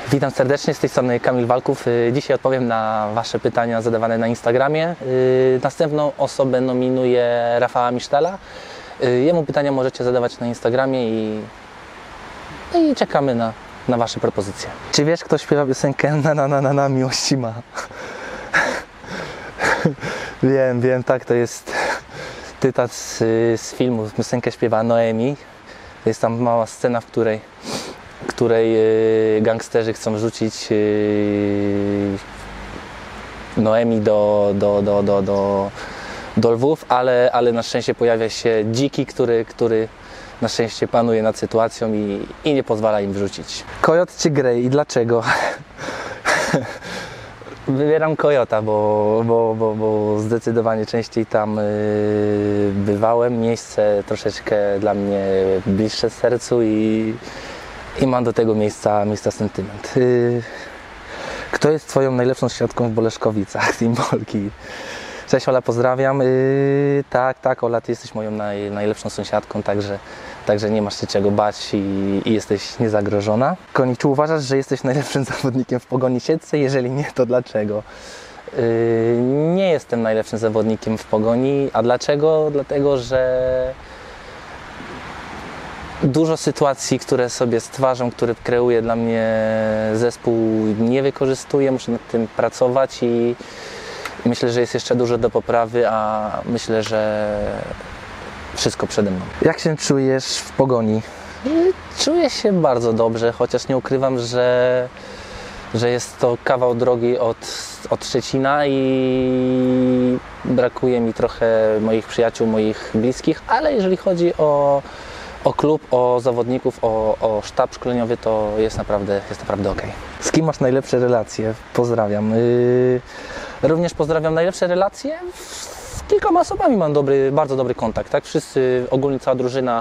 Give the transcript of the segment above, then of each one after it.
Witam serdecznie, z tej strony Kamil Walków. Dzisiaj odpowiem na Wasze pytania zadawane na Instagramie. Następną osobę nominuję Rafała Misztala. Jemu pytania możecie zadawać na Instagramie i czekamy na Wasze propozycje. Czy wiesz, kto śpiewa piosenkę na miłości ma? Wiem, tak, to jest cytat z filmu. Piosenkę śpiewa Noemi. Jest tam mała scena, w której gangsterzy chcą wrzucić Noemi do lwów, ale na szczęście pojawia się dziki, który na szczęście panuje nad sytuacją i nie pozwala im wrzucić. Kojot czy Grey i dlaczego? Wybieram Kojota, bo zdecydowanie częściej tam bywałem. Miejsce troszeczkę dla mnie bliższe sercu i mam do tego miejsca sentyment. Kto jest Twoją najlepszą sąsiadką w Boleszkowicach, Symbolki? Cześć Ola, pozdrawiam. Tak, Ola, Ty jesteś moją najlepszą sąsiadką, także nie masz się czego bać i jesteś niezagrożona. Konik, czy uważasz, że jesteś najlepszym zawodnikiem w Pogoni Siedlce? Jeżeli nie, to dlaczego? Nie jestem najlepszym zawodnikiem w Pogoni. A dlaczego? Dlatego, że dużo sytuacji, które sobie stwarzam, które kreuje dla mnie zespół, nie wykorzystuję, muszę nad tym pracować i myślę, że jest jeszcze dużo do poprawy, a myślę, że wszystko przede mną. Jak się czujesz w Pogoni? Czuję się bardzo dobrze, chociaż nie ukrywam, że jest to kawał drogi od Szczecina i brakuje mi trochę moich przyjaciół, moich bliskich, ale jeżeli chodzi o klub, o zawodników, o sztab szkoleniowy, to jest naprawdę ok. Z kim masz najlepsze relacje? Pozdrawiam. Również pozdrawiam. Najlepsze relacje? Z kilkoma osobami mam bardzo dobry kontakt. Tak? Wszyscy, ogólnie cała drużyna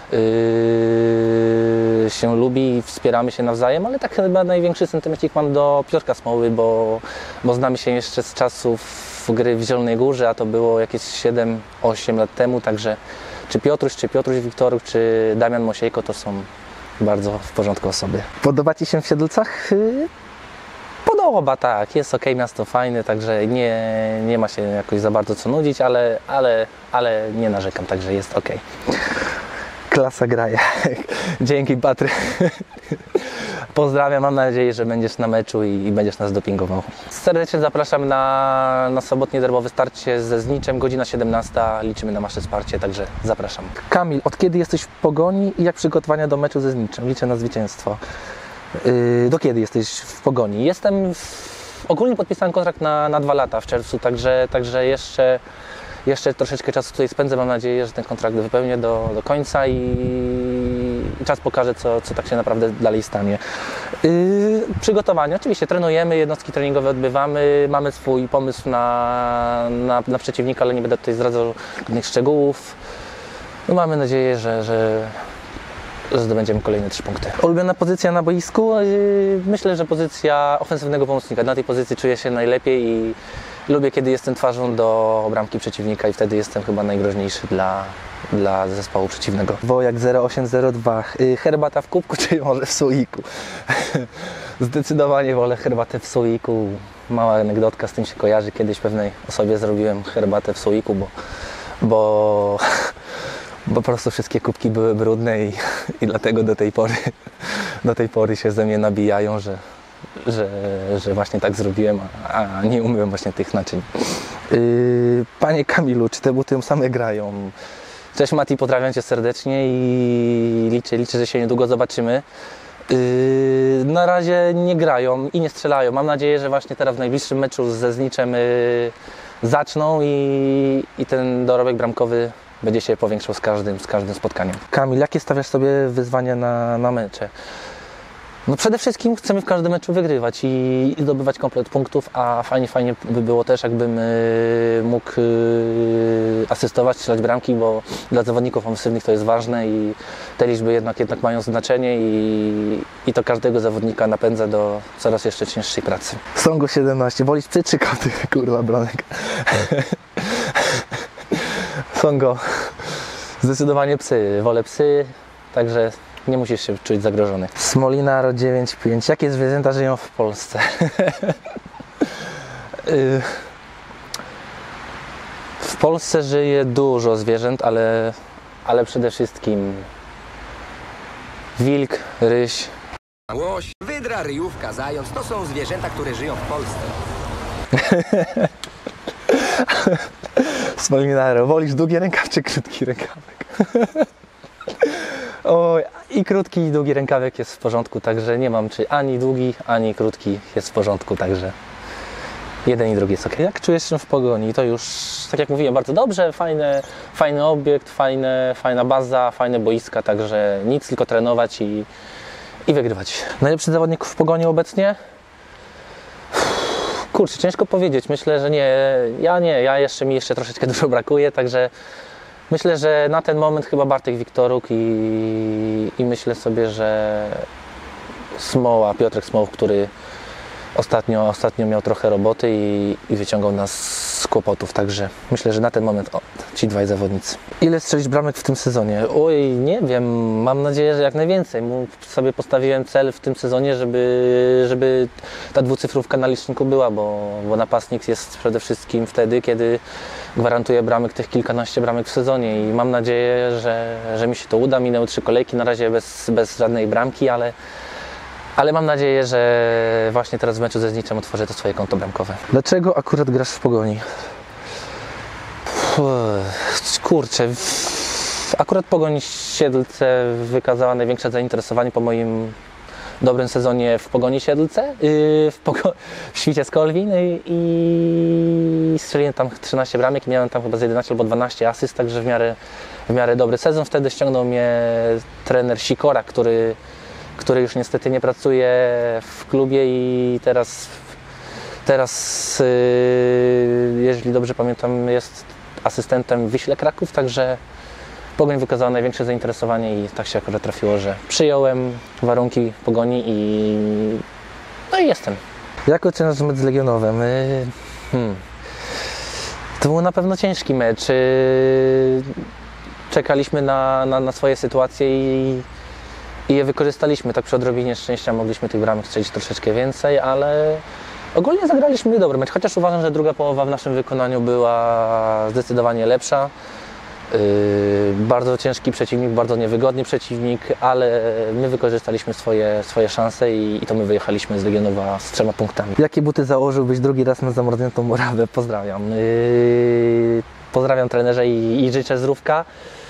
się lubi i wspieramy się nawzajem, ale tak chyba największy sentymencik mam do Piotrka Smoły, bo znamy się jeszcze z czasów gry w Zielonej Górze, a to było jakieś 7-8 lat temu, także czy Piotruś Wiktoruk, czy Damian Mosiejko to są bardzo w porządku osoby. Podoba Ci się w Siedlcach? Podoba, tak. Jest ok, miasto fajne, także nie ma się jakoś za bardzo co nudzić, ale nie narzekam, także jest ok. Klasa graje. Dzięki, Patryk. Pozdrawiam, mam nadzieję, że będziesz na meczu i będziesz nas dopingował. Serdecznie zapraszam na sobotnie derbowe starcie ze Zniczem, godzina 17. Liczymy na Wasze wsparcie, także zapraszam. Kamil, od kiedy jesteś w Pogoni i jak przygotowania do meczu ze Zniczem? Liczę na zwycięstwo. Do kiedy jesteś w Pogoni? Ogólnie podpisałem kontrakt na 2 lata w czerwcu, także jeszcze troszeczkę czasu tutaj spędzę. Mam nadzieję, że ten kontrakt wypełnię do końca i czas pokaże, co tak się naprawdę dalej stanie. Przygotowania. Oczywiście trenujemy, jednostki treningowe odbywamy, mamy swój pomysł na przeciwnika, ale nie będę tutaj zdradzał żadnych szczegółów. No, mamy nadzieję, że zdobędziemy kolejne 3 punkty. Ulubiona pozycja na boisku? Myślę, że pozycja ofensywnego pomocnika. Na tej pozycji czuję się najlepiej i lubię, kiedy jestem twarzą do bramki przeciwnika i wtedy jestem chyba najgroźniejszy dla zespołu przeciwnego. Wojak 0802. Herbata w kubku czy może w słoiku? Zdecydowanie wolę herbatę w słoiku. Mała anegdotka z tym się kojarzy. Kiedyś pewnej osobie zrobiłem herbatę w słoiku, bo po prostu wszystkie kubki były brudne i dlatego do tej pory się ze mnie nabijają, że właśnie tak zrobiłem, a nie umyłem właśnie tych naczyń. Panie Kamilu, czy te buty same grają? Cześć Mati, pozdrawiam Cię serdecznie i liczę, że się niedługo zobaczymy. Na razie nie grają i nie strzelają. Mam nadzieję, że właśnie teraz w najbliższym meczu ze Zniczem zaczną i ten dorobek bramkowy będzie się powiększał z każdym spotkaniem. Kamil, jakie stawiasz sobie wyzwania na mecze? No przede wszystkim chcemy w każdym meczu wygrywać i zdobywać komplet punktów, a fajnie by było też, jakbym mógł asystować, strzelać bramki, bo dla zawodników ofensywnych to jest ważne i te liczby jednak mają znaczenie i to każdego zawodnika napędza do coraz jeszcze cięższej pracy. Songo 17, wolisz psy czy koty? Kurwa, Bronek. Songo, zdecydowanie psy, wolę psy, także nie musisz się czuć zagrożony. Smolinar 9.5. Jakie zwierzęta żyją w Polsce? W Polsce żyje dużo zwierząt, ale przede wszystkim wilk, ryś. Łoś, wydra, ryjówka, zając to są zwierzęta, które żyją w Polsce. Smolinaro, wolisz długi rękaw czy krótki rękawek? Oj, i krótki i długi rękawek jest w porządku, także nie mam czy ani długi, ani krótki jest w porządku, także jeden i drugi jest ok. Jak czujesz się w Pogoni? To już, tak jak mówiłem, bardzo dobrze, fajny obiekt, fajna baza, fajne boiska, także nic, tylko trenować i wygrywać. Najlepszy zawodnik w Pogoni obecnie? Kurczę, ciężko powiedzieć. Myślę, że ja mi jeszcze troszeczkę dużo brakuje, także myślę, że na ten moment chyba Bartek Wiktoruk i myślę sobie, że Piotrek Smoł, który ostatnio miał trochę roboty i wyciągał nas z kłopotów, także myślę, że na ten moment ci dwaj zawodnicy. Ile strzelić bramek w tym sezonie? Oj, nie wiem, mam nadzieję, że jak najwięcej. Sobie postawiłem cel w tym sezonie, żeby ta dwucyfrówka na liczniku była, bo napastnik jest przede wszystkim wtedy, kiedy gwarantuje bramek, tych kilkanaście bramek w sezonie i mam nadzieję, że mi się to uda. Minęły 3 kolejki, na razie bez żadnej bramki, ale mam nadzieję, że właśnie teraz w meczu ze Zniczem otworzę to swoje konto bramkowe. Dlaczego akurat grasz w Pogoni? Kurczę, akurat Pogoń Siedlce wykazała największe zainteresowanie po moim dobrym sezonie w Pogoni Siedlce, w Świcie Skolwin i strzeliłem tam 13 bramek i miałem tam chyba z 11 albo 12 asyst, także w miarę dobry sezon. Wtedy ściągnął mnie trener Sikora, który już niestety nie pracuje w klubie i teraz jeżeli dobrze pamiętam, jest asystentem w Wiśle Kraków, także Pogoń wykazała największe zainteresowanie i tak się akurat trafiło, że przyjąłem warunki Pogoni no i jestem. Jak oceniasz mecz z Legionowem? To był na pewno ciężki mecz. Czekaliśmy na swoje sytuacje i je wykorzystaliśmy. Tak przy odrobinie szczęścia mogliśmy tych bramek strzelić troszeczkę więcej, ale ogólnie zagraliśmy dobry mecz, chociaż uważam, że druga połowa w naszym wykonaniu była zdecydowanie lepsza. Bardzo ciężki przeciwnik, bardzo niewygodny przeciwnik, ale my wykorzystaliśmy swoje szanse i to my wyjechaliśmy z Legionowa z 3 punktami. Jakie buty założyłbyś drugi raz na zamarzniętą murawę? Pozdrawiam. Pozdrawiam trenerze i życzę zdrówka.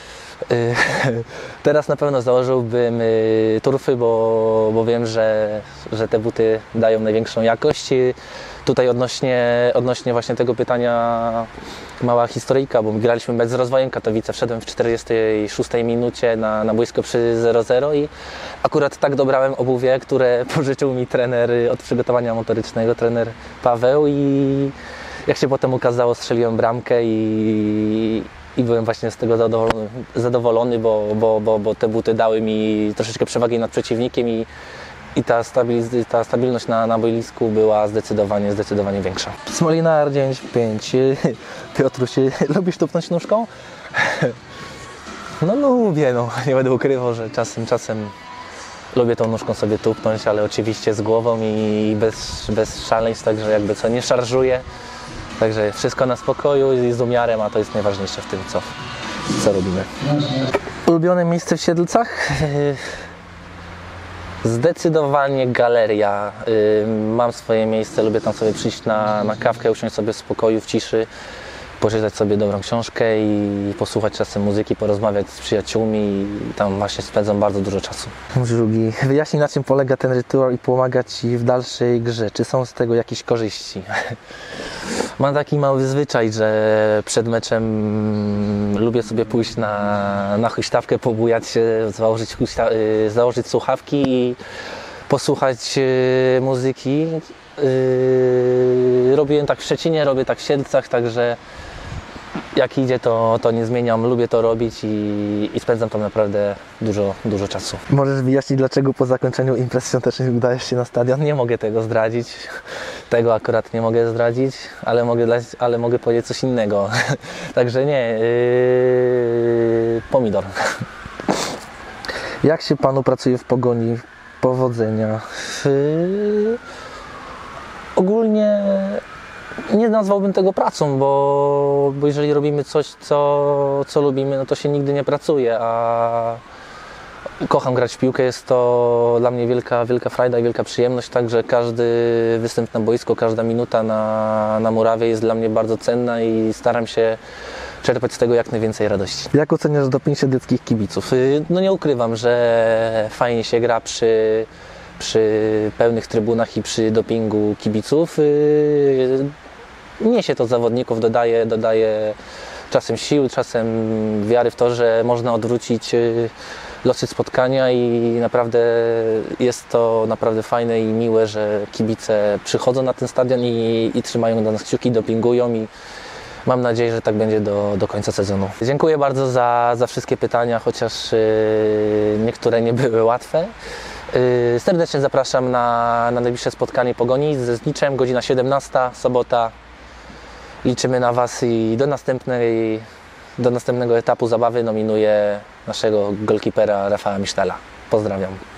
Teraz na pewno założyłbym turfy, bo wiem, że te buty dają największą jakość. Tutaj odnośnie właśnie tego pytania mała historyjka, bo graliśmy mecz z Rozwojem Katowice. Wszedłem w 46 minucie na boisko przy 0-0 i akurat tak dobrałem obuwie, które pożyczył mi trener od przygotowania motorycznego, trener Paweł, i jak się potem okazało, strzeliłem bramkę i byłem właśnie z tego zadowolony, bo te buty dały mi troszeczkę przewagi nad przeciwnikiem i ta stabilność na boisku była zdecydowanie większa. Smolinar 9.5. Piotruś, lubisz tupnąć nóżką? No lubię, nie będę ukrywał, że czasem lubię tą nóżką sobie tupnąć, ale oczywiście z głową i bez szaleństw, także jakby co, nie szarżuję. Także wszystko na spokoju i z umiarem, a to jest najważniejsze w tym, co robimy. Ulubione miejsce w Siedlcach? Zdecydowanie galeria. Mam swoje miejsce, lubię tam sobie przyjść na kawkę, usiąść sobie w spokoju, w ciszy, poczytać sobie dobrą książkę i posłuchać czasem muzyki, porozmawiać z przyjaciółmi i tam właśnie spędzam bardzo dużo czasu. Drugi. Wyjaśnij, na czym polega ten rytuał i pomaga Ci w dalszej grze. Czy są z tego jakieś korzyści? Mam taki mały zwyczaj, że przed meczem lubię sobie pójść na huśtawkę, pobujać się, założyć słuchawki i posłuchać muzyki. Robiłem tak w Szczecinie, robię tak w Siedlcach, także jak idzie, to nie zmieniam, lubię to robić i spędzam tam naprawdę dużo czasu. Możesz wyjaśnić, dlaczego po zakończeniu imprez świątecznych udajesz się na stadion? Nie mogę tego zdradzić, tego akurat nie mogę zdradzić, ale mogę powiedzieć coś innego. Także nie, pomidor. Jak się panu pracuje w Pogoni? Powodzenia. Ogólnie nie nazwałbym tego pracą, bo jeżeli robimy coś, co lubimy, no to się nigdy nie pracuje, a kocham grać w piłkę, jest to dla mnie wielka frajda i wielka przyjemność, także każdy występ na boisku, każda minuta na murawie jest dla mnie bardzo cenna i staram się czerpać z tego jak najwięcej radości. Jak oceniasz doping siedleckich kibiców? No nie ukrywam, że fajnie się gra przy pełnych trybunach i przy dopingu kibiców. Niesie to zawodników, dodaje czasem sił, czasem wiary w to, że można odwrócić losy spotkania i naprawdę jest to naprawdę fajne i miłe, że kibice przychodzą na ten stadion i trzymają dla nas kciuki, dopingują i mam nadzieję, że tak będzie do końca sezonu. Dziękuję bardzo za wszystkie pytania, chociaż niektóre nie były łatwe. Serdecznie zapraszam na najbliższe spotkanie Pogoni ze Zniczem, godzina 17, sobota. Liczymy na Was i do następnego etapu zabawy nominuję naszego golkipera Rafała Misztela. Pozdrawiam.